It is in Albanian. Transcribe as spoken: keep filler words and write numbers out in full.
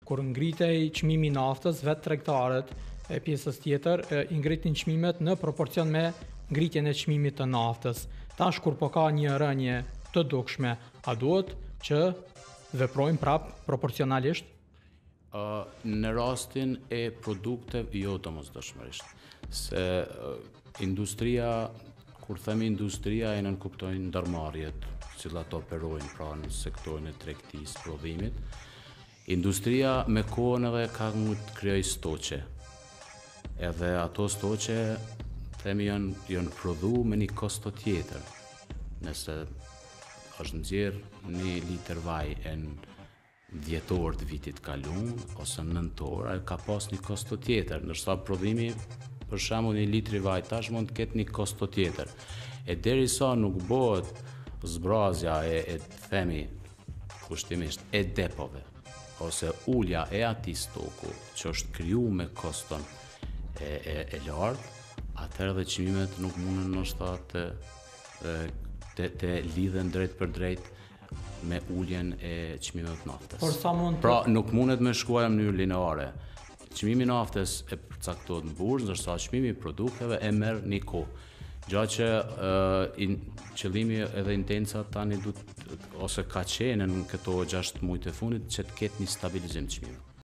kur ngritej çmimi i naftës, vetë tregtarët e pjesës tjetër e, i ngritin çmimet në proporcion me ngritjen e çmimit të naftës. Tash kur po ka një rënje të dukshme, a duhet që veprojmë prap proporcionalisht? Uh, në rastin e produkteve jo domosdoshmërisht, se uh, industria, kur themi industria e nënkuptojnë ndërmarrjet, cilat operojnë pra në sektorin e tregtisë, prodhimit. Industria me kohën edhe ka mund të krijojë stoqe. Edhe ato stoqe themi janë janë prodhu me një kosto tjetër. Nëse është nxjerr një litër vaj e në dhjetor të vitit kalum ose nëntor, ai ka pas një kosto tjetër, ndërsa prodhimi për shembull një litri vaj tash mund të ketë një kosto tjetër. E derisa nuk bëhet zbrazja e, e themi kushtimisht e depove ose ulja e atij stoku që është kriju me koston e, e, e lartë, atëherë dhe çmimet nuk mundën ndoshta të, të, të lidhen drejt për drejt me uljen e çmimeve të naftës. Por sa mund të... Pra nuk mundet me shkuar në mënyrë lineare. Çmimi i naftës e përcaktohet në bursë, ndërsa çmimi i produkteve e merr një kohë. Gjatë që uh, in, qëllimi edhe intenca tani du ose ka qenë në këto gjashtë muajt e fundit që të ketë një stabilizim të çmimeve.